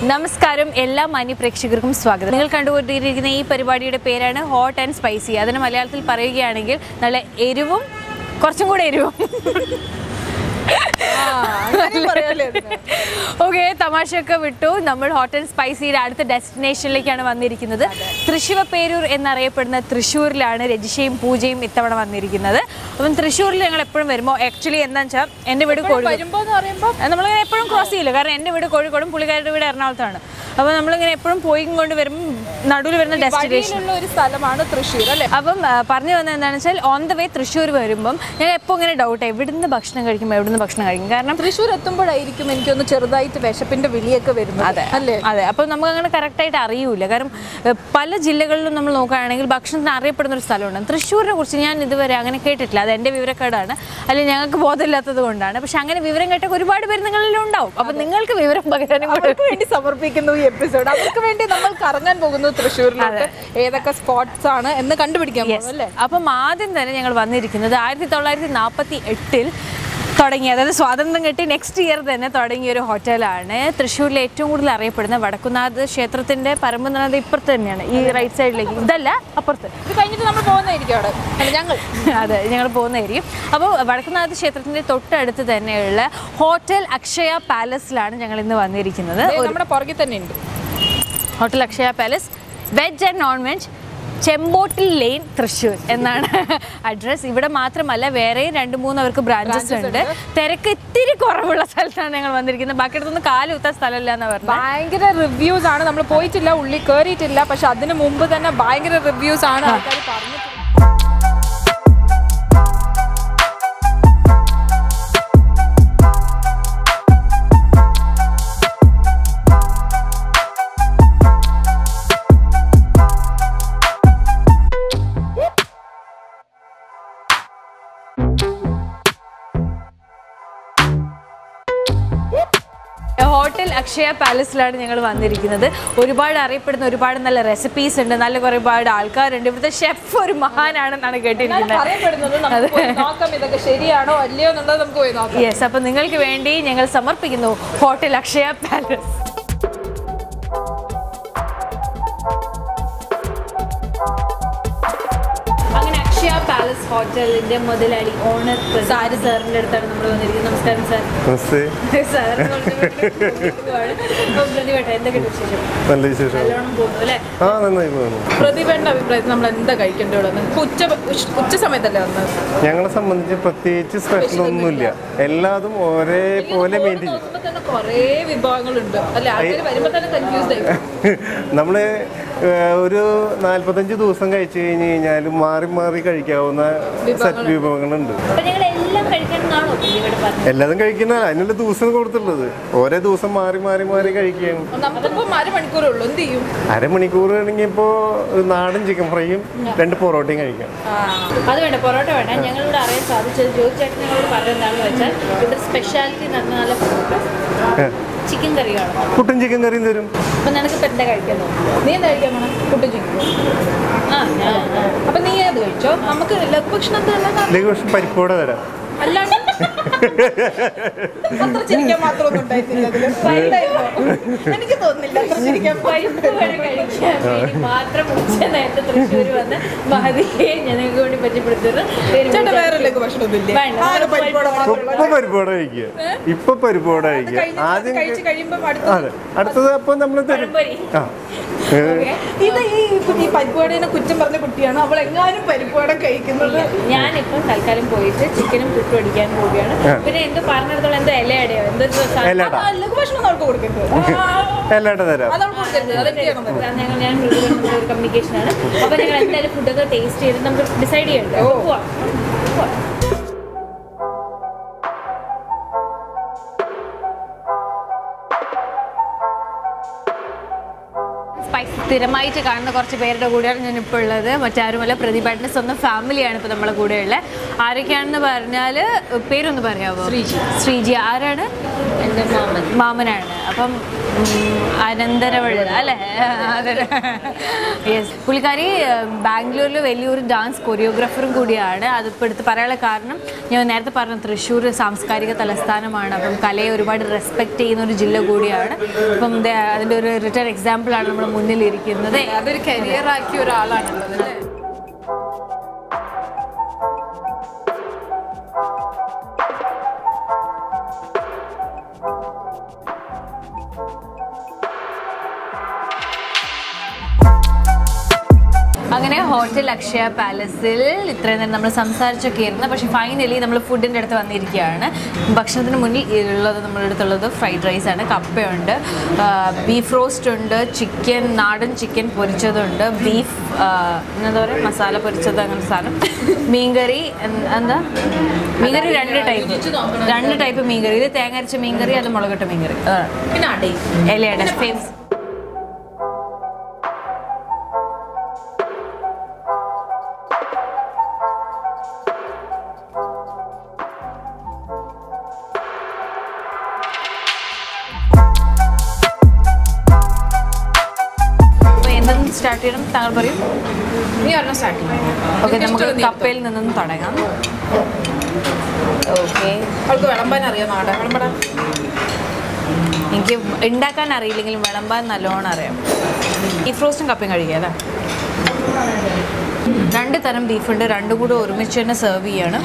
നമസ്കാരം എല്ലാ മാന്യ പ്രേക്ഷകർക്കും സ്വാഗതം. നിങ്ങൾ കണ്ടുകൊണ്ടിരിക്കുന്ന ഈ പരിപാടിയുടെ പേരാണ് ഹോട്ട് ആൻഡ് സ്പൈസി. അതിന് മലയാളത്തിൽ പറയുകയാണെങ്കിൽ നല്ല എരിവും കുറച്ചും കൂടെ എരിവും. ഓക്കെ, തമാശയൊക്കെ വിട്ടു. നമ്മൾ ഹോട്ട് ആൻഡ് സ്പൈസിയുടെ അടുത്ത ഡെസ്റ്റിനേഷനിലേക്കാണ് വന്നിരിക്കുന്നത്. തൃശ്ശിവപേരൂർ എന്നറിയപ്പെടുന്ന തൃശ്ശൂരിലാണ് രജിഷയും പൂജയും ഇത്തവണ വന്നിരിക്കുന്നത്. അപ്പം തൃശ്ശൂരിൽ ഞങ്ങൾ എപ്പോഴും വരുമ്പോൾ ആക്ച്വലി എന്താണെന്ന് വെച്ചാൽ എൻ്റെ വീട് കോഴിക്കോട് നമ്മളിങ്ങനെ എപ്പോഴും ക്രോസ് ചെയ്യില്ല, കാരണം എൻ്റെ വീട് കോഴിക്കോടും പുള്ളിക്കാരുടെ വീട് എറണാകുളത്താണ്. അപ്പോൾ നമ്മളിങ്ങനെ എപ്പോഴും പോയി കൊണ്ട് വരുമ്പോൾ നടുവിൽ വരുന്ന ഡെസ്റ്റിനേഷൻ ഒരു സ്ഥലമാണ് തൃശ്ശൂർ അല്ലേ. അപ്പം പറഞ്ഞു വന്നത് എന്താണെന്ന് വെച്ചാൽ ഓൺ ദ വേ തൃശ്ശൂർ വരുമ്പം ഞങ്ങൾ എപ്പോൾ ഇങ്ങനെ ഡൗട്ട് എവിടുന്ന് ഭക്ഷണം കഴിക്കും ഭക്ഷണം കഴിക്കും. കാരണം തൃശ്ശൂർ എത്തുമ്പോഴായിരിക്കും എനിക്കൊന്ന് ചെറുതായിട്ട് വിശപ്പിന്റെ വിളിയൊക്കെ വരുന്നത്. അതെ അല്ലേ, അതെ. അപ്പം നമുക്ക് അങ്ങനെ കറക്റ്റായിട്ട് അറിയൂല. കാരണം പല ജില്ലകളിലും നമ്മൾ നോക്കുകയാണെങ്കിൽ ഭക്ഷണത്തിന് അറിയപ്പെടുന്ന ഒരു സ്ഥലമുണ്ട്. തൃശ്ശൂരിനെ കുറിച്ച് ഞാൻ ഇതുവരെ അങ്ങനെ കേട്ടിട്ടില്ല. അത് എൻ്റെ വിവരക്കേടാണ്, അല്ലെങ്കിൽ ഞങ്ങൾക്ക് ബോധമില്ലാത്തത് കൊണ്ടാണ്. പക്ഷെ അങ്ങനെ വിവരം കേട്ടൊക്കെ ഒരുപാട് പേര് നിങ്ങളിലും ഉണ്ടാവും. അപ്പം നിങ്ങൾക്ക് വിവരം പകരാനും അവർക്ക് വേണ്ടി സമർപ്പിക്കുന്നു ഈ എപ്പിസോഡ്. അവർക്ക് വേണ്ടി നമ്മൾ കറങ്ങാൻ പോകുന്നു തൃശ്ശൂരിലോട്ട്. ഏതൊക്കെ സ്പോട്ട്സ് ആണ് എന്ന് കണ്ടുപിടിക്കാൻ പോകുന്നു അല്ലേ. അപ്പം ആദ്യം തന്നെ ഞങ്ങൾ വന്നിരിക്കുന്നത് 1948 തുടങ്ങി, അതായത് സ്വാതന്ത്ര്യം കിട്ടി നെക്സ്റ്റ് ഇയർ തന്നെ തുടങ്ങിയ ഒരു ഹോട്ടലാണ്. തൃശ്ശൂരിലെ ഏറ്റവും കൂടുതൽ അറിയപ്പെടുന്ന വടക്കുന്നാഥ് ക്ഷേത്രത്തിന്റെ പരമ്പനാഥ ഇപ്പുറത്ത് തന്നെയാണ്, ഈ റൈറ്റ് സൈഡിലേക്ക്. ഇതല്ല, അപ്പുറത്ത്. ഇത് കഴിഞ്ഞിട്ട് നമ്മൾ പോകുന്നതായിരിക്കും അവിടെ ഞങ്ങൾ. അതെ, ഞങ്ങൾ പോകുന്നതായിരിക്കും. അപ്പോൾ വടക്കുന്നാഥ് ക്ഷേത്രത്തിന്റെ തൊട്ടടുത്ത് തന്നെയുള്ള ഹോട്ടൽ അക്ഷയ പാലസിലാണ് ഞങ്ങൾ ഇന്ന് വന്നിരിക്കുന്നത്. നമ്മുടെ പുറകിൽ തന്നെ ഉണ്ട് hotel Akshaya palace. Veg and non veg, Chembottil lane, Thrissur എന്നാണ് അഡ്രസ്. ഇവിടെ മാത്രമല്ല വേറെ 2-3 അവർക്ക് ബ്രാഞ്ചസ് ഉണ്ട്. തിരക്ക് ഇത്തിരി കുറവുള്ള സ്ഥലത്താണ് ഞങ്ങൾ വന്നിരിക്കുന്നത്. ബാക്കിയിടത്തൊന്നും കാലുകുത്താൻ സ്ഥലമില്ല എന്ന് പറഞ്ഞു. ഭയങ്കര റിവ്യൂസ് ആണ്. നമ്മൾ പോയിട്ടില്ല, ഉള്ളിൽ കയറിയിട്ടില്ല, പക്ഷെ അതിന് മുമ്പ് തന്നെ ഭയങ്കര റിവ്യൂസ് ആണ് ആൾക്കാർ പറഞ്ഞിട്ടുള്ളത്. ഹോട്ടൽ അക്ഷയ പാലസിലാണ് ഞങ്ങൾ വന്നിരിക്കുന്നത്. ഒരുപാട് അറിയപ്പെടുന്ന ഒരുപാട് നല്ല റെസിപ്പീസ് ഉണ്ട്, നല്ല ഒരുപാട് ആൾക്കാരുണ്ട്. ഇവിടുത്തെ ഷെഫ് ഒരു മഹാനാണെന്നാണ് കേട്ടിരിക്കുന്നത്. ശരിയാണോ അല്ലയോ എന്നുള്ളത് നമുക്ക് പോയി നോക്കാം. യെസ്, അപ്പം നിങ്ങൾക്ക് വേണ്ടി ഞങ്ങൾ സമർപ്പിക്കുന്നു ഹോട്ടൽ അക്ഷയ പാലസ്. പാലസ് ഹോട്ടലിന്റെ മുതലാളി ഓണർ സാരി സാറിന്റെ അടുത്താണ് നമ്മൾ വന്നിരിക്കുന്നത്. നമസ്കാരം സാർ. എന്തൊക്കെ വിശേഷം? നല്ല വിശേഷം. നല്ലോണം പോകുന്നു അല്ലേ? പ്രതിഭയുടെ അഭിപ്രായത്തിൽ നമ്മൾ എന്താ കഴിക്കേണ്ടത്? ഉച്ച സമയത്തല്ലേ വന്നത്? ഞങ്ങളെ സംബന്ധിച്ച് പ്രത്യേകിച്ച് സ്പെഷ്യൽ ഒന്നുമില്ല, എല്ലാതും ഒരേപോലെ മെയിൻറ്റെയിൻ ചെയ്യും. കുറേ വിഭവങ്ങളുണ്ട് അല്ലെ, ആൾക്കാർ വരുമ്പോ തന്നെ കൺഫ്യൂസ്ഡ് ആയി. നമ്മള് ഒരു 45 ദിവസം കഴിച്ചു കഴിഞ്ഞ് കഴിഞ്ഞാൽ മാറി മാറി കഴിക്കാവുന്ന സെറ്റ് വിഭവങ്ങളുണ്ട്. എല്ലാതും കഴിക്കുന്ന അതിനുള്ള ദിവസം കൊടുത്തുള്ളത്, ഓരോ ദിവസം മാറി മാറി മാറി കഴിക്കുകയാണ്. അരമണിക്കൂർ ആണെങ്കിൽ ഇപ്പോ നാടൻ ചിക്കൻ ഫ്രൈയും 2 പൊറോട്ടയും കഴിക്കാം. അത് വേണ്ട, പൊറോട്ട വേണ്ട. ഞങ്ങളിവിടെ അറിയാൻ സാധിച്ചത് ജോയിച്ചേട്ടൻ ഞങ്ങളോട് പറഞ്ഞെന്താണെന്ന് വെച്ചാൽ ഇവിടെ സ്പെഷ്യാലിറ്റി നല്ല ചിക്കൻ കറിയാണ്. പുട്ടും ചിക്കൻ കറിയും തരും. അപ്പൊ നിനക്കിപ്പോ എന്താ കഴിക്കുന്നു? നീ എന്താ കഴിക്കാൻ പോണേ? പുട്ടും ചിക്കൻ. അപ്പൊ നീ അത് കഴിച്ചോ. നമുക്ക് ലഘുഭക്ഷണം പരിപ്പോടെ തരാം. അല്ലാണ്ട് ചിരിക്കാൻ മാത്രമൊന്നും ഉണ്ടായിരുന്നില്ല. എനിക്ക് തോന്നുന്നില്ല മാത്രം നേരത്തെ തൃശ്ശൂർ വന്ന് മഹതിയെ ഞങ്ങൾക്ക് വേണ്ടി പറ്റിപ്പെടുത്തുന്നത്. വേറെ ലഘുഭക്ഷണമൊന്നുമില്ല. ഇപ്പൊ പരിപ്പോടെ കഴിക്കുക, ഇപ്പൊ പരിപ്പോടെ കഴിക്കുക. ആദ്യം അടുത്തത് അപ്പൊ നമ്മൾ തരും. ഇത് ഈ പരിപ്പുവടേനെ കുറ്റം പറഞ്ഞ കുട്ടിയാണ്. അവൾ എങ്ങാനും പരിപ്പുവട കഴിക്കുന്നത്. ഞാനിപ്പോ തൽക്കാലം പോയിട്ട് ചിക്കനും പുട്ടും അടിക്കാൻ പോവുകയാണ്. പിന്നെ എന്തോ പറഞ്ഞിടത്തോളം എന്തോ ഇലയടയോ ലഘുഭക്ഷണം അവൾക്ക് കൊടുക്കരുത്. ഞാൻ കമ്മ്യൂണിക്കേഷൻ ആണ്. അപ്പൊ ഞങ്ങൾ എന്തായാലും ഫുഡൊക്കെ ടേസ്റ്റ് ചെയ്ത് നമുക്ക് ഡിസൈഡ് ചെയ്യണ്ടോ? സ്ഥിരമായിട്ട് കാണുന്ന കുറച്ച് പേരുടെ കൂടെയാണ് ഞാനിപ്പോൾ ഉള്ളത്. മറ്റാരുമല്ല, പ്രതിഭയുടെ സ്വന്തം ഫാമിലിയാണ് ഇപ്പോൾ നമ്മളെ കൂടെ ഉള്ളത്. ആരൊക്കെയാണെന്ന് പറഞ്ഞാൽ പേരൊന്ന് പറയാമോ? ശ്രീജി. ആരാണ്? എൻ്റെ മാമനാണ്. അപ്പം അനന്തരവഴി അല്ലേ? യെസ്, പുള്ളിക്കാരി ബാംഗ്ലൂരിൽ വലിയൊരു ഡാൻസ് കൊറിയോഗ്രാഫറും കൂടിയാണ്. അതിപ്പോൾ എടുത്ത് പറയാനുള്ള കാരണം ഞാൻ നേരത്തെ പറഞ്ഞ തൃശ്ശൂർ സാംസ്കാരിക തലസ്ഥാനമാണ്. അപ്പം കലയെ ഒരുപാട് റെസ്പെക്റ്റ് ചെയ്യുന്ന ഒരു ജില്ല കൂടിയാണ്. അപ്പം അതിൻ്റെ ഒരു റിട്ടേൺ എക്സാമ്പിളാണ് നമ്മുടെ മുന്നിലിരിക്കുന്നത്. അതൊരു കരിയറാക്കിയ ഒരാളാണുള്ളത് അല്ലേ? അങ്ങനെ ഹോട്ടൽ അക്ഷയ പാലസിൽ ഇത്രയും നേരം നമ്മൾ സംസാരിച്ചൊക്കെ ഇരുന്നു. പക്ഷേ ഫൈനലി നമ്മൾ ഫുഡിൻ്റെ അടുത്ത് വന്നിരിക്കുകയാണ്. ഭക്ഷണത്തിന് മുന്നിൽ ഉള്ളത് നമ്മുടെ അടുത്തുള്ളത് ഫ്രൈഡ് റൈസാണ്, കപ്പയുണ്ട്, ബീഫ് റോസ്റ്റ് ഉണ്ട്, ചിക്കൻ, നാടൻ ചിക്കൻ പൊരിച്ചതുണ്ട്, ബീഫ് എന്താ പറയുക മസാല പൊരിച്ചത് അങ്ങനത്തെ സാധനം, മീൻകറി. എന്താ മീൻകറി? രണ്ട് ടൈപ്പ് മീൻകറി. ഇത് തേങ്ങ അരച്ച മീൻകറി, അത് മുളകിട്ട മീൻകറി, പിന്നെ ഇലയുടെ ഫേമസ്. സ്റ്റാർട്ട് ചെയ്യണം, താങ്കൾ പറയും. നീ പറഞ്ഞ സ്റ്റാർട്ട് ചെയ്യണം. ഓക്കെ, നമുക്ക് കപ്പയിൽ നിന്നും തുടങ്ങാം. ഓക്കെ, അവൾക്ക് വിളമ്പാൻ അറിയാം. നാടൻ വിളമ്പടാൻ എനിക്ക് ഉണ്ടാക്കാൻ അറിയില്ലെങ്കിലും വിളമ്പാൻ നല്ലോണം അറിയാം. ബീഫ് റോസ്റ്റും കപ്പയും കഴിക്കാം അല്ലേ? 2 തരം ബീഫുണ്ട്, രണ്ടും കൂടെ ഒരുമിച്ച് തന്നെ സെർവ് ചെയ്യാണ്.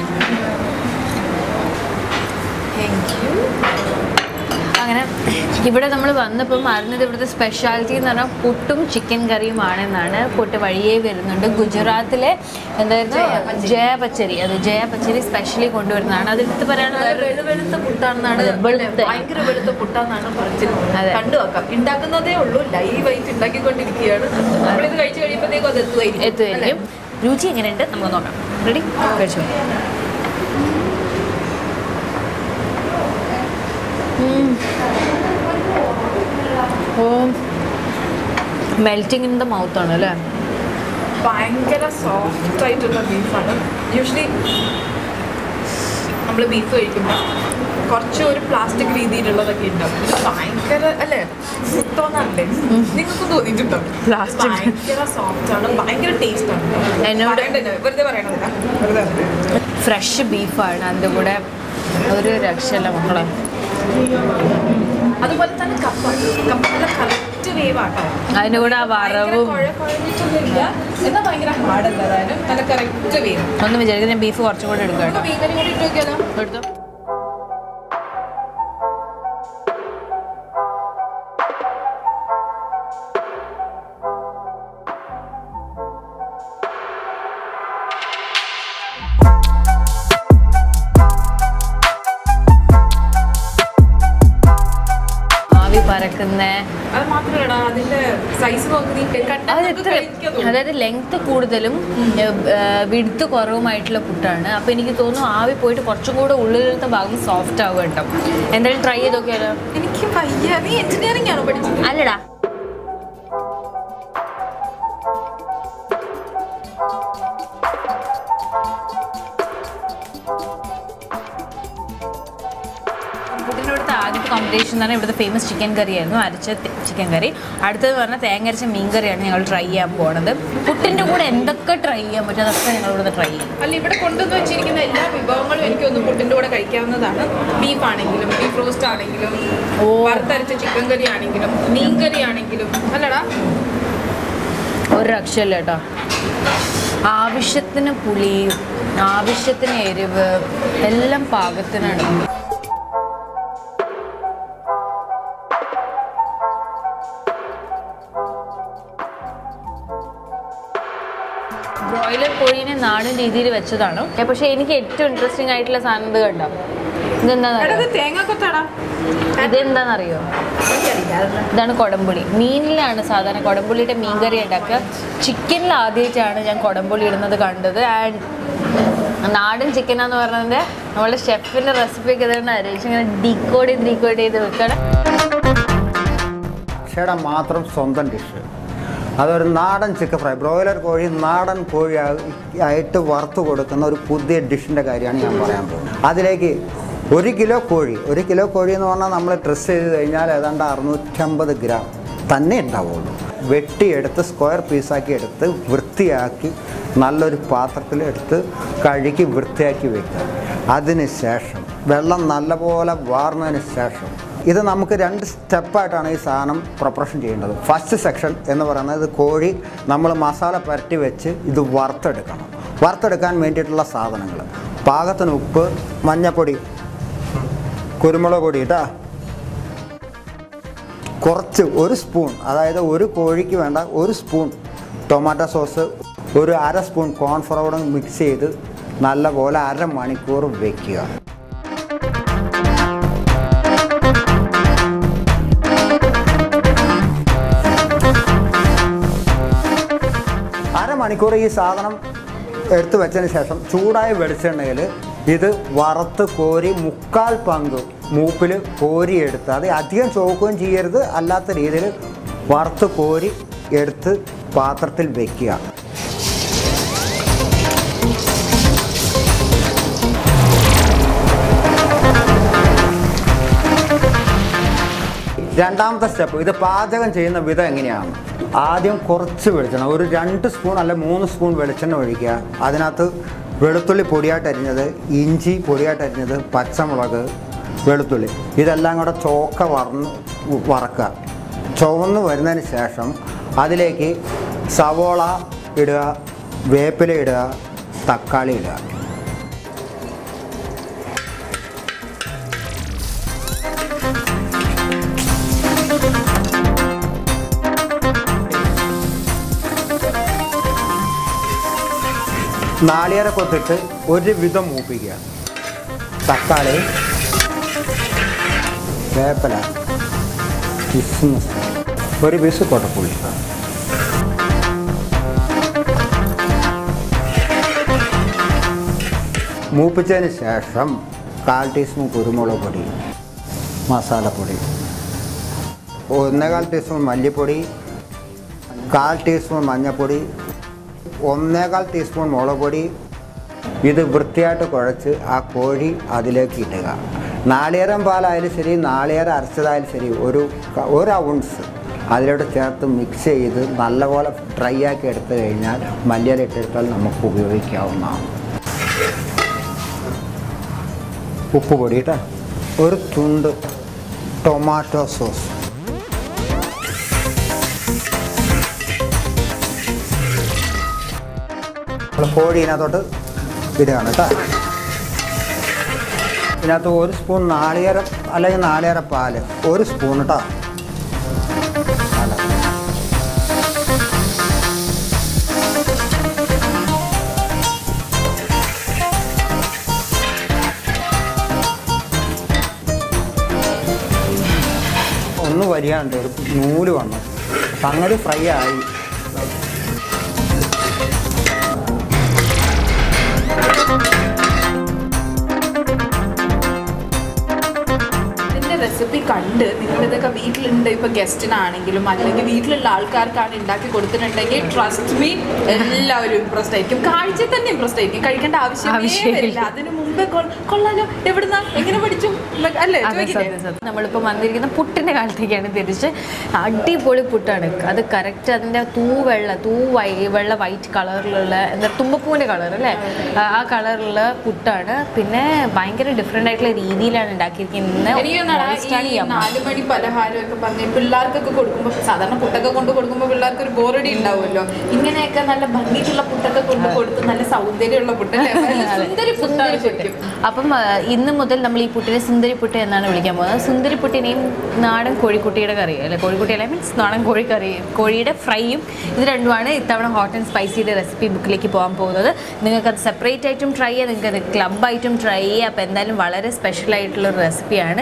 അങ്ങനെ ഇവിടെ നമ്മൾ വന്നപ്പം അറിഞ്ഞത് ഇവിടുത്തെ സ്പെഷ്യാലിറ്റി എന്ന് പറഞ്ഞാൽ പുട്ടും ചിക്കൻ കറിയുമാണെന്നാണ്. പുട്ട് വഴിയേ വരുന്നുണ്ട്. ഗുജറാത്തിലെ എന്തായിരുന്നു ജയ പച്ചരി, അത് ജയ പച്ചരി സ്പെഷ്യലി കൊണ്ടുവരുന്നതാണ്. അതെടുത്ത് പറയാനുള്ള വെളുത്ത പുട്ടാണെന്നാണ്, ഭയങ്കര വെളുത്ത പുട്ടാന്നാണ് പറഞ്ഞിരുന്നത്. കണ്ടു നോക്കാം. ഉണ്ടാക്കുന്നതേ ഉള്ളൂ, ലൈവായിട്ട് ഉണ്ടാക്കിക്കൊണ്ടിരിക്കുകയാണ്. നമ്മളിത് കഴിച്ച് കഴിയുമ്പോഴത്തേക്കും അത് എത്തുമായിരിക്കും. രുചി എങ്ങനെയുണ്ട് നമുക്ക് നോക്കാം. റെഡി? കഴിച്ചു. മെൽറ്റിംഗ് ഇൻ ദ മൗത്ത് ആണ് അല്ലേ? ഭയങ്കര സോഫ്റ്റ് ആയിട്ടുള്ള ബീഫാണ്. യൂഷ്വലി നമ്മൾ ബീഫ് കഴിക്കുമ്പോൾ കുറച്ച് ഒരു പ്ലാസ്റ്റിക് രീതിയിലുള്ളതൊക്കെ ഉണ്ടാവും. ഭയങ്കര അല്ലേ തോന്നാറില്ലേ? നിങ്ങൾക്ക് തോന്നിയിട്ടുണ്ടോ? ഭയങ്കര സോഫ്റ്റ് ആണ്, ഭയങ്കര ടേസ്റ്റ് ആണ്. എന്നോട് വെറുതെ പറയണതില്ല, വെറുതെ ഫ്രഷ് ബീഫാണ്. അതിൻ്റെ കൂടെ ഒരു രക്ഷയില്ല മക്കളെ. അതുപോലെ തന്നെ കപ്പ നല്ല കറക്റ്റ് വേവാട്ടോ. അതിൻ്റെ കൂടെ ആ വറവും കുഴഞ്ഞിട്ടൊന്നുമില്ല, എന്നാൽ ഭയങ്കര ഹാർഡല്ല. അതായത് നല്ല കറക്റ്റ് വേവ്. ഒന്നും വിചാരിക്കുന്ന ബീഫ് കുറച്ചും കൂടെ എടുക്കാം കേട്ടോ. മീൻകറി കൂടി ഇട്ട് നോക്കിയാലോ? എടുത്തോ. അത് മാത്രമല്ല അതിന്റെ സൈസ് നോക്കി, അതായത് ലെങ്ത് കൂടുതലും വിഡ്ത്ത് കുറവുമായിട്ടുള്ള പുട്ടാണ്. അപ്പോൾ എനിക്ക് തോന്നുന്നു ആവി പോയിട്ട് കുറച്ചും കൂടെ ഉള്ളിലത്തെ ഭാഗം സോഫ്റ്റ് ആവുക കേട്ടോ. എന്തായാലും ട്രൈ ചെയ്ത് നോക്കിയാലോ? എനിക്ക് വയ്യ. നീ എഞ്ചിനീയറിംഗ് ആണോ പഠിച്ചത്? അല്ലടാ, പുട്ടിനോടുത്ത ആദ്യത്തെ കോമ്പറ്റീഷൻ എന്ന് പറഞ്ഞാൽ ഇവിടുത്തെ ഫേമസ് ചിക്കൻ കറി ആയിരുന്നു, അരച്ച ചിക്കൻ കറി. അടുത്തത് പറഞ്ഞാൽ തേങ്ങ അരച്ച മീൻ കറിയാണ് ഞങ്ങൾ ട്രൈ ചെയ്യാൻ പോകുന്നത്. പുട്ടിൻ്റെ കൂടെ എന്തൊക്കെ ട്രൈ ചെയ്യാൻ പറ്റും അതൊക്കെ ഞങ്ങൾ ഇവിടുത്തെ ട്രൈ ചെയ്യും. അല്ല, ഇവിടെ കൊണ്ടുവന്ന് വെച്ചിരിക്കുന്ന എല്ലാ വിഭവങ്ങളും എനിക്കൊന്ന് പുട്ടിൻ്റെ കൂടെ കഴിക്കാവുന്നതാണ്. ബീഫ് ആണെങ്കിലും, ബീഫ് റോസ്റ്റ് ആണെങ്കിലും, വറുത്തരച്ച ചിക്കൻ കറി ആണെങ്കിലും, മീൻ കറി ആണെങ്കിലും. അല്ലടാ, ഒരു രക്ഷയില്ല കേട്ടോ. ആവശ്യത്തിന് പുളി, ആവശ്യത്തിന് എരിവ്, എല്ലാം പാകത്തിനാണ്. ബ്രോയിലർ കോഴീനെ നാടൻ രീതിയിൽ വെച്ചതാണ്. പക്ഷെ എനിക്ക് ഏറ്റവും ഇൻട്രസ്റ്റിംഗ് ആയിട്ടുള്ള സാധനം ഇത് കണ്ടോ? ഇതെന്താണെന്നറിയോ? ഇതാണ് കൊടംപുളി. മീനിലാണ് സാധാരണ കൊടംപുളിയുടെ മീൻകറി ഉണ്ടാക്കുക. ചിക്കനിൽ ആദ്യമായിട്ടാണ് ഞാൻ കൊടംപുളി ഇടുന്നത് കണ്ടത്. ആൻഡ് നാടൻ ചിക്കനാന്ന് പറഞ്ഞതിൻ്റെ നമ്മളുടെ ഷെഫിൻ്റെ റെസിപ്പിയൊക്കെ ഇതുകൊണ്ട് അരയിച്ച് ഇങ്ങനെ ഡീകോഡ് ചെയ്ത് വെക്കണം. ഷേട മാത്രം സ്വന്തം ഡിഷ്, അതൊരു നാടൻ ചിക്കൻ ഫ്രൈ. ബ്രോയിലർ കോഴി നാടൻ കോഴി ആയിട്ട് വറുത്ത് കൊടുക്കുന്ന ഒരു പുതിയ ഡിഷിൻ്റെ കാര്യമാണ് ഞാൻ പറയാൻ പോകുന്നത്. അതിലേക്ക് 1 കിലോ കോഴി എന്ന് പറഞ്ഞാൽ നമ്മൾ ഡ്രസ്സ് ചെയ്ത് കഴിഞ്ഞാൽ ഏതാണ്ട് 650 ഗ്രാം തന്നെ ഉണ്ടാവുള്ളൂ. വെട്ടിയെടുത്ത് സ്ക്വയർ പീസാക്കി എടുത്ത് വൃത്തിയാക്കി നല്ലൊരു പാത്രത്തിലെടുത്ത് കഴുകി വൃത്തിയാക്കി വയ്ക്കുക. അതിന് ശേഷം വെള്ളം നല്ലപോലെ വാർന്നതിന് ശേഷം ഇത് നമുക്ക് 2 സ്റ്റെപ്പായിട്ടാണ് ഈ സാധനം പ്രിപ്പറേഷൻ ചെയ്യേണ്ടത്. ഫസ്റ്റ് സെക്ഷൻ എന്ന് പറയുന്നത് കോഴി നമ്മൾ മസാല പുരട്ടി വെച്ച് ഇത് വറുത്തെടുക്കാൻ വേണ്ടിയിട്ടുള്ള സാധനങ്ങൾ: പാകത്തിന് ഉപ്പ്, മഞ്ഞൾപ്പൊടി, കുരുമുളക് പൊടി കേട്ടോ, കുറച്ച് 1 സ്പൂൺ, അതായത് ഒരു കോഴിക്ക് വേണ്ട 1 സ്പൂൺ ടൊമാറ്റോ സോസ്, ഒരു 1/2 സ്പൂൺ കോൺഫ്ലവറും മിക്സ് ചെയ്ത് നല്ലപോലെ 1/2 മണിക്കൂർ വയ്ക്കുക. അരമണിക്കൂർ ഈ സാധനം എടുത്തു വെച്ചതിന് ശേഷം ചൂടായ വെളിച്ചെണ്ണയിൽ ഇത് വറുത്ത് കോരി 3/4 പങ്ക് മൂപ്പിൽ കോരിയെടുത്ത്, അത് അധികം ചോക്കുകയും ചെയ്യരുത്, അല്ലാത്ത രീതിയിൽ വറുത്ത് കോരി എടുത്ത് പാത്രത്തിൽ വയ്ക്കുക. രണ്ടാമത്തെ സ്റ്റെപ്പ്, ഇത് പാചകം ചെയ്യുന്ന വിധം എങ്ങനെയാണ്? ആദ്യം കുറച്ച് വെളിച്ചെണ്ണ, ഒരു 2 സ്പൂൺ അല്ല 3 സ്പൂൺ വെളിച്ചെണ്ണ ഒഴിക്കുക. അതിനകത്ത് വെളുത്തുള്ളി പൊടിയായിട്ട് അരിഞ്ഞത്, ഇഞ്ചി പൊടിയായിട്ട് അരിഞ്ഞത്, പച്ചമുളക്, വെളുത്തുള്ളി ഇതെല്ലാം കൂടെ ചോക്ക വറക്കുക. ചുവന്ന് വരുന്നതിന് ശേഷം അതിലേക്ക് സവോള ഇടുക, വേപ്പില ഇടുക, തക്കാളി ഇടുക. നാളികേര കൊത്തിട്ട് ഒരു വിധം മൂപ്പിക്കുക. തക്കാളി, വേപ്പില, കിസ്മിസ്, ഒരു പീസ് കൊടപ്പുളി. മൂപ്പിച്ചതിന് ശേഷം 1/4 ടീസ്പൂൺ കുരുമുളക് പൊടി, മസാലപ്പൊടി, 1/4 ടീസ്പൂൺ മല്ലിപ്പൊടി, 1/4 ടീസ്പൂൺ മഞ്ഞൾപ്പൊടി, 1/4 ടീസ്പൂൺ മുളക് പൊടി. ഇത് വൃത്തിയായിട്ട് കുഴച്ച് ആ കോഴി അതിലേക്ക് ഇടുക. നാളികേരം പാലായാലും ശരി, നാളികേരം അരച്ചതായാലും ശരി, ഒരു ഔൺസ് അതിലോട്ട് ചേർത്ത് മിക്സ് ചെയ്ത് നല്ലപോലെ ഡ്രൈ ആക്കി എടുത്തു കഴിഞ്ഞാൽ മല്ലിയില ഇട്ടെടുത്താൽ നമുക്ക് ഉപയോഗിക്കാവുന്നതാണ്. ഉപ്പ് പൊടി കേട്ടോ, ഒരു തുണ്ട് ടൊമാറ്റോ സോസ്, കോഴി ഇതിനകത്തോട്ട് ഇടുകയാണ് കേട്ടോ. ഇതിനകത്ത് 1 സ്പൂൺ നാളികേരം അല്ലെങ്കിൽ നാളികേര പാല്, 1 സ്പൂൺ കേട്ടോ. ഒന്ന് വരികയുണ്ട്, ഒരു നൂല് വന്നു, സംഗതി ഫ്രൈ ആയി. റെസിപ്പി കണ്ട് നിങ്ങളിതൊക്കെ വീട്ടിലുണ്ട്, ഇപ്പോൾ ഗസ്റ്റിനാണെങ്കിലും അല്ലെങ്കിൽ വീട്ടിലുള്ള ആൾക്കാർക്കാണ് ഉണ്ടാക്കി കൊടുത്തിട്ടുണ്ടെങ്കിൽ ട്രസ്റ്റ് മീ എല്ലാവരും ഇംപ്രസ്ഡ് ആയിരിക്കും. കാഴ്ച തന്നെ ഇംപ്രസ്ഡ് ആയിരിക്കും, കഴിക്കേണ്ട ആവശ്യമില്ല. അതിന് മുമ്പേ കൊള്ളാലോ, എവിടുന്ന എങ്ങനെ പഠിച്ചു അല്ലേ? നമ്മളിപ്പോൾ വന്നിരിക്കുന്ന പുട്ടിൻ്റെ കാലത്തേക്കാണ് തിരിച്ച്. അടിപൊളി പുട്ടാണ് അത്. കറക്റ്റ് അതിൻ്റെ വെള്ള വൈറ്റ് കളറിലുള്ള എന്താ തുമ്പപ്പൂവിൻ്റെ കളർ അല്ലേ, ആ കളറിലുള്ള പുട്ടാണ്. പിന്നെ ഭയങ്കര ഡിഫറെൻ്റ് ആയിട്ടുള്ള രീതിയിലാണ് ഉണ്ടാക്കിയിരിക്കുന്നത്. 4 മണി പലഹാരമൊക്കെ പറഞ്ഞ് പിള്ളേർക്കൊക്കെ കൊടുക്കുമ്പോൾ, സാധാരണ പുട്ടൊക്കെ കൊണ്ട് കൊടുക്കുമ്പോൾ പിള്ളേർക്ക് ഒരു ബോറടി ഉണ്ടാവുമല്ലോ. ഇങ്ങനെയൊക്കെ നല്ല ഭംഗിക്കുള്ള പുട്ടൊക്കെ കൊണ്ട് കൊടുത്ത് നല്ല സൗന്ദര്യമുള്ള പുട്ടല്ലേ, സുന്ദരി പുട്ടാണ് ശരിക്കും. അപ്പം ഇന്ന് മുതൽ നമ്മൾ ഈ പുട്ടിനെ സുന്ദരി പുട്ട് എന്നാണ് വിളിക്കാൻ പോകുന്നത്. സുന്ദരി പുട്ടിനെയും നാടൻ കോഴിക്കുട്ടിയുടെ കറി അല്ലെ, കോഴിക്കുട്ടിയല്ല മീൻസ് നാടൻ കോഴിക്കറി, കോഴിയുടെ ഫ്രൈയും, ഇത് രണ്ടുമാണ് ഇത്തവണ ഹോട്ട് ആൻഡ് സ്പൈസിയുടെ റെസിപ്പി ബുക്കിലേക്ക് പോകാൻ പോകുന്നത്. നിങ്ങൾക്കത് സെപ്പറേറ്റ് ആയിട്ടും ട്രൈ ചെയ്യാം, നിങ്ങൾക്കത് ക്ലബ്ബായിട്ടും ട്രൈ ചെയ്യാം. അപ്പോൾ എന്തായാലും വളരെ സ്പെഷ്യൽ ആയിട്ടുള്ളൊരു റെസിപ്പിയാണ്.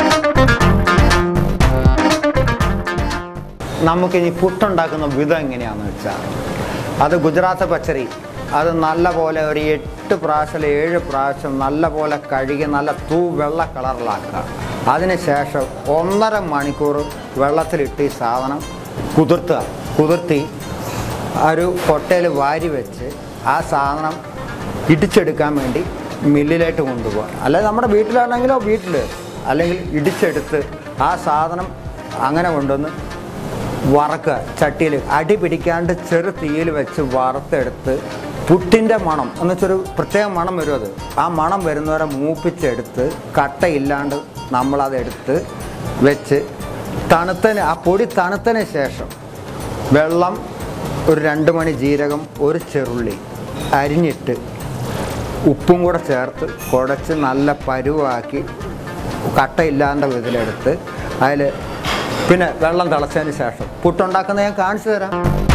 നമുക്കിനി പുട്ടുണ്ടാക്കുന്ന വിധം എങ്ങനെയാണെന്ന് വെച്ചാൽ, അത് ഗുജറാത്ത് പച്ചരി, അത് നല്ലപോലെ ഒരു 8 പ്രാവശ്യം 7 പ്രാവശ്യം നല്ലപോലെ കഴുകി നല്ല വെള്ള കളറിലാക്കുക. അതിനുശേഷം 1.5 മണിക്കൂർ വെള്ളത്തിലിട്ട് ഈ സാധനം കുതിർത്തി ഒരു കൊട്ടയിൽ വാരി വെച്ച് ആ സാധനം ഇടിച്ചെടുക്കാൻ വേണ്ടി മില്ലിലേക്ക് കൊണ്ടുപോകാം. അല്ലെങ്കിൽ നമ്മുടെ വീട്ടിലാണെങ്കിലോ വീട്ടിൽ, അല്ലെങ്കിൽ ഇടിച്ചെടുത്ത് ആ സാധനം അങ്ങനെ കൊണ്ടുവന്ന് വറക്കുക. ചട്ടിയിൽ അടി പിടിക്കാണ്ട് ചെറു തീയിൽ വെച്ച് വറുത്തെടുത്ത് പുട്ടിൻ്റെ മണം എന്ന് വെച്ചൊരു പ്രത്യേക മണം വരും. അത് ആ മണം വരുന്നവരെ മൂപ്പിച്ചെടുത്ത് കട്ടയില്ലാണ്ട് നമ്മളതെടുത്ത് വെച്ച് ആ പൊടി തണുത്തതിന് ശേഷം വെള്ളം, ഒരു 2 മണി ജീരകം, ഒരു ചെറുള്ളി അരിഞ്ഞിട്ട് ഉപ്പും കൂടെ ചേർത്ത് കുഴച്ച് നല്ല പരുവാക്കി കട്ടയില്ലാണ്ട വിധത്തിലെടുത്ത് അതിൽ പിന്നെ വെള്ളം തിളച്ചതിന് ശേഷം പുട്ടുണ്ടാക്കുന്നത് ഞാൻ കാണിച്ചു തരാം.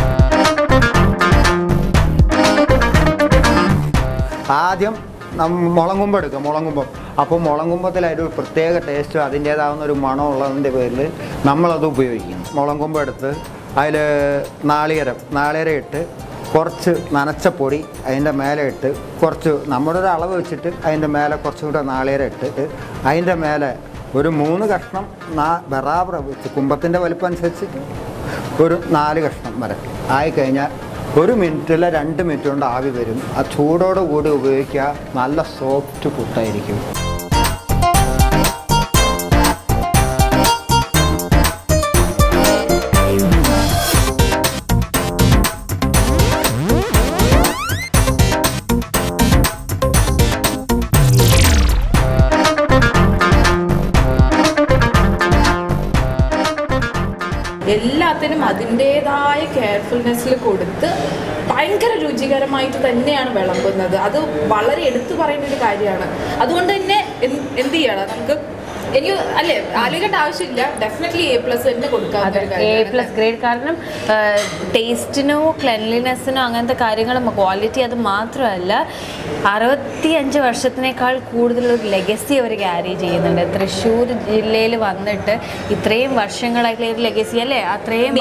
ആദ്യം മുളങ്കുമ്പം എടുക്കുക. മുളങ്കുമ്പം അപ്പോൾ മുളങ്കുമ്പത്തിൽ അതിൻ്റെ ഒരു പ്രത്യേക ടേസ്റ്റും അതിൻ്റേതാവുന്ന ഒരു മണം ഉള്ളതിൻ്റെ പേരിൽ നമ്മളത് ഉപയോഗിക്കുന്നു. മുളങ്കുമ്പം എടുത്ത് അതിൽ നാളികേരം ഇട്ട് കുറച്ച് നനച്ച പൊടി അതിൻ്റെ മേലെ ഇട്ട് കുറച്ച് നമ്മുടെ ഒരു അളവ് വെച്ചിട്ട് അതിൻ്റെ മേലെ കുറച്ചും കൂടെ നാളികേരം ഇട്ടിട്ട് അതിൻ്റെ മേലെ ഒരു 3 കഷ്ണം ബറാബർ വെച്ച് കുമ്പത്തിൻ്റെ വലിപ്പം അനുസരിച്ചിട്ട് ഒരു 4 കഷ്ണം വരെ ആയിക്കഴിഞ്ഞാൽ 1 മിനിറ്റില്ല 2 മിനിറ്റ് കൊണ്ട് ആവി വരും. ആ ചൂടോടുകൂടി ഉപയോഗിക്കുക. നല്ല സോഫ്റ്റ് പുട്ടായിരിക്കും. എല്ലാത്തിനും അതിൻ്റെതായ കെയർഫുൾനെസ്സിൽ കൊടുത്ത് ഭയങ്കര രുചികരമായിട്ട് തന്നെയാണ് വിളമ്പുന്നത്. അത് വളരെ എടുത്തു പറയേണ്ട ഒരു കാര്യമാണ്. അതുകൊണ്ട് തന്നെ എന്ത് ചെയ്യണം, നമുക്ക് എനിക്ക് അല്ലേ ആലോചിക്കേണ്ട ആവശ്യമില്ല. ഡെഫിനറ്റ്ലി A+ തന്നെ കൊടുക്കാം. A+ grade. കാരണം ടേസ്റ്റിനോ ക്ലെൻലിനെസ്സിനോ അങ്ങനത്തെ കാര്യങ്ങളും ക്വാളിറ്റി അത് മാത്രമല്ല 65 വർഷത്തിനേക്കാൾ കൂടുതലൊരു ലെഗസി അവർ ക്യാരി ചെയ്യുന്നുണ്ട്. തൃശ്ശൂർ ജില്ലയിൽ വന്നിട്ട് ഇത്രയും വർഷങ്ങളായിട്ടുള്ള ഒരു ലെഗസി അല്ലേ, അത്രയും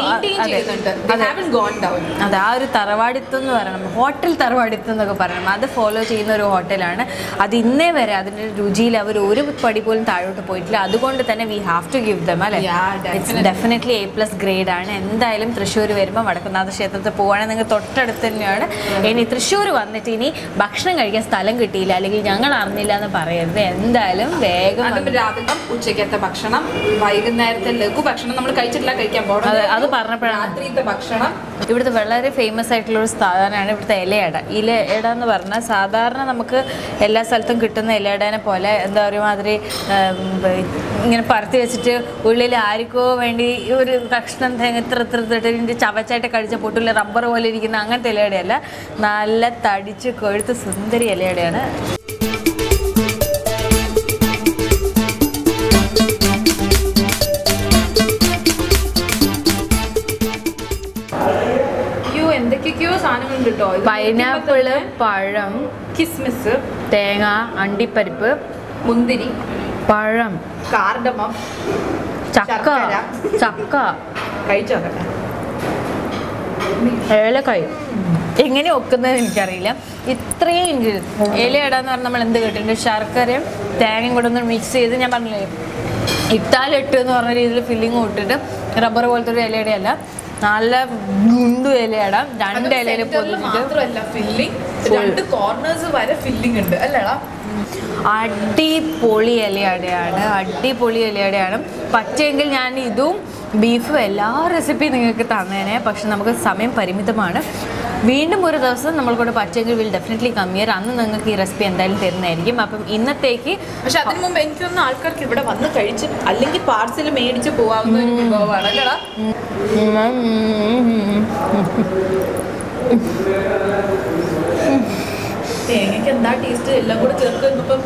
അതെ. ആ ഒരു തറവാടിത്തം എന്ന് പറയണം, ഹോട്ടൽ തറവാടിത്തം എന്നൊക്കെ പറയണം, അത് ഫോളോ ചെയ്യുന്ന ഒരു ഹോട്ടലാണ്. അത് ഇന്നേ വരെ അതിൻ്റെ രുചിയിൽ അവർ ഒരു പടി പോലും താഴോട്ട് പോയിട്ടില്ല. അതുകൊണ്ട് തന്നെ we have to give them അല്ലേ. ഇറ്റ്സ് ഡെഫിനറ്റ്ലി A+ ഗ്രേഡ് ആണ്. എന്തായാലും തൃശ്ശൂർ വരുമ്പോൾ വടക്കുംനാഥ ക്ഷേത്രത്തിൽ പോവുകയാണെങ്കിൽ നിങ്ങൾ തൊട്ടടുത്ത് തന്നെയാണ്. ഇനി തൃശ്ശൂർ വന്നിട്ട് ഇനി ഭക്ഷണം കഴിക്കാൻ സ്ഥലം കിട്ടിയില്ല അല്ലെങ്കിൽ ഞങ്ങൾ അറിഞ്ഞില്ല എന്ന് പറയരുത്. എന്തായാലും വേഗം രാവിലെ ഉച്ചക്കത്തെ ഭക്ഷണം, വൈകുന്നേരത്തെ ലഘു ഭക്ഷണം നമ്മൾ കഴിച്ചിട്ടില്ല, കഴിക്കാൻ പോകണം. അത് പറഞ്ഞപ്പോഴാണ് രാത്രിത്തെ ഭക്ഷണം. ഇവിടുത്തെ വളരെ ഫേമസ് ആയിട്ടുള്ള ഒരു സാധനമാണ് ഇവിടുത്തെ ഇലയട. ഇലയട എന്ന് പറഞ്ഞാൽ സാധാരണ നമുക്ക് എല്ലാ സ്ഥലത്തും കിട്ടുന്ന ഇലയടനെ പോലെ എന്താ ഒരുമാതിരി ഇങ്ങനെ പരത്തി വെച്ചിട്ട് ഉള്ളിൽ ആർക്കോ വേണ്ടി ഒരു കഷ്ണം തേങ്ങ ഇത്ര ചവച്ചായിട്ട് കഴിച്ച പൊട്ടില്ല റബ്ബർ പോലെ ഇരിക്കുന്ന അങ്ങനത്തെ ഇലയടയല്ല. നല്ല തടിച്ച് കൊഴുത്ത് സുന്ദരി ഇലയടയാണ്. എന്തൊക്കെയോ സാധനങ്ങളുണ്ട് കേട്ടോ. പൈനാപ്പിള്, പഴം, കിസ്മിസ്, തേങ്ങ, അണ്ടിപ്പരിപ്പ്, മുന്തിരി, പഴം, കാർഡമം, ചക്ക കഴിച്ചോ ഏലക്കായ്. എങ്ങനെ ഒക്കുന്നത് എനിക്കറിയില്ല. ഇത്രയും ഇൻഗ്രീഡിയൻസ്. ഇലയട എന്ന് പറഞ്ഞാൽ നമ്മൾ എന്ത് കേട്ടിട്ടുണ്ട്, ശർക്കരയും തേങ്ങയും കൂടെ ഒന്ന് മിക്സ് ചെയ്ത്, ഞാൻ പറഞ്ഞില്ലേ ഇട്ടാലിട്ട് എന്ന് പറഞ്ഞ രീതിയിൽ ഫില്ലിങ് ഇട്ടിട്ട് റബ്ബർ പോലത്തെ ഒരു ഇലയുടെയല്ല, നല്ല ഗുണ്ടു ഇലയട. 2 ഇലയിൽ മാത്രമല്ല ഫില്ലിംഗ്, 2 കോർണേഴ്സ് വരെ ഫില്ലിംഗ് ഉണ്ട് അല്ലേടാ. അടിപൊളി ഇലയടയാണ്, അടിപൊളി ഇലയടയാണ്. പറ്റുമെങ്കിൽ ഞാൻ ഇതും ബീഫും എല്ലാ റെസിപ്പിയും നിങ്ങൾക്ക് തന്നേനെ. പക്ഷെ നമുക്ക് സമയം പരിമിതമാണ്. വീണ്ടും ഒരു ദിവസം നമ്മൾക്കൂടെ പറ്റുമെങ്കിൽ വിൽ ഡെഫിനറ്റ്ലി കം ഹിയർ. അന്ന് നിങ്ങൾക്ക് ഈ റെസിപ്പി എന്തായാലും തരുന്നതായിരിക്കും. അപ്പം ഇന്നത്തേക്ക് പക്ഷെ അതിന് മുമ്പ് എനിക്കൊന്നും ആൾക്കാർക്ക് ഇവിടെ വന്ന് കഴിച്ച് അല്ലെങ്കിൽ പാർസൽ മേടിച്ച് പോകാവുന്ന ഒരു വിഭവമാണ് അല്ലേടാ. തേങ്ങയ്ക്ക് എന്താ ടേസ്റ്റ്, എല്ലാം കൂടെ ചേർത്ത് വെക്കുമ്പം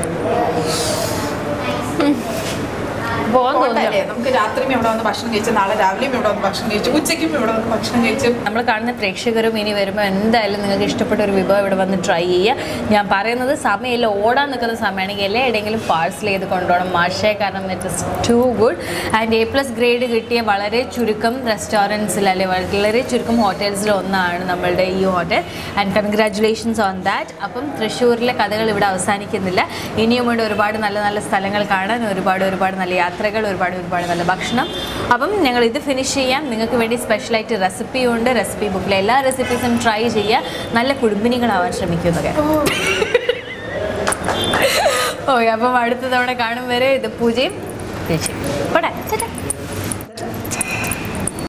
നമുക്ക് രാത്രിയും ഇവിടെ വന്ന് ഭക്ഷണം കഴിച്ചു, നാളെ രാവിലെയും ഇവിടെ വന്ന് ഭക്ഷണം കഴിച്ചു, ഉച്ചയ്ക്കും ഇവിടെ വന്ന് ഭക്ഷണം കഴിച്ചു. നമ്മൾ കാണുന്ന പ്രേക്ഷകരും ഇനി വരുമ്പോൾ എന്തായാലും നിങ്ങൾക്ക് ഇഷ്ടപ്പെട്ട ഒരു വിഭവം ഇവിടെ വന്ന് ട്രൈ ചെയ്യുക. ഞാൻ പറയുന്നത് സമയമില്ല, ഓടാൻ നിൽക്കുന്ന സമയമാണെങ്കിൽ എവിടെയെങ്കിലും പാഴ്സൽ ചെയ്ത് കൊണ്ടുപോകണം മാഷേ. കാരണം it is too good. And A+ grade കിട്ടിയ വളരെ ചുരുക്കം റെസ്റ്റോറൻറ്റ്സിൽ അല്ലെങ്കിൽ വളരെ ചുരുക്കം ഹോട്ടൽസിൽ ഒന്നാണ് നമ്മളുടെ ഈ hotel. And congratulations on that. അപ്പം തൃശ്ശൂരിലെ കഥകൾ ഇവിടെ അവസാനിക്കുന്നില്ല. ഇനിയുമുണ്ട് ഒരുപാട് നല്ല നല്ല സ്ഥലങ്ങൾ കാണാൻ, ഒരുപാട് നല്ല യാത്രകൾ, ഒരുപാട് നല്ല ഭക്ഷണം. അപ്പം ഞങ്ങൾ ഇത് ഫിനിഷ് ചെയ്യാം. നിങ്ങൾക്ക് വേണ്ടി സ്പെഷ്യലായിട്ട് റെസിപ്പിയും ഉണ്ട്. റെസിപ്പി ബുക്കിലെ എല്ലാ റെസിപ്പീസും ട്രൈ ചെയ്യുക. നല്ല കുടുംബിനികളാവാൻ ശ്രമിക്കുന്നതൊക്കെ. ഓക്കെ, അപ്പം അടുത്ത തവണ കാണും വരെ ഇത് പൂജയും ചേച്ചിയും. പോട്ടെ.